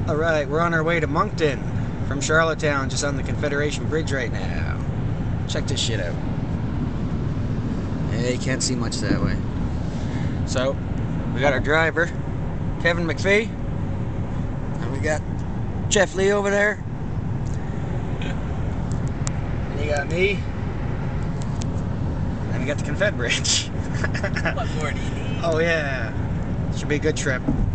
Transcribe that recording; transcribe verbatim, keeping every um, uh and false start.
Alright, we're on our way to Moncton from Charlottetown, just on the Confederation Bridge right now. Check this shit out. Yeah, you can't see much that way. So, we got our driver, Kevin McPhee, and we got Jeff Lee over there. And you got me. And we got the Confed Bridge. What more do you need? Oh yeah. Should be a good trip.